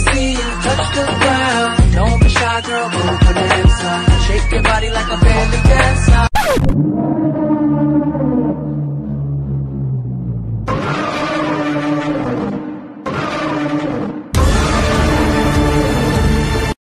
see you touch the ground. Don't be shy, girl, move on the inside. Shake your body like a bandit.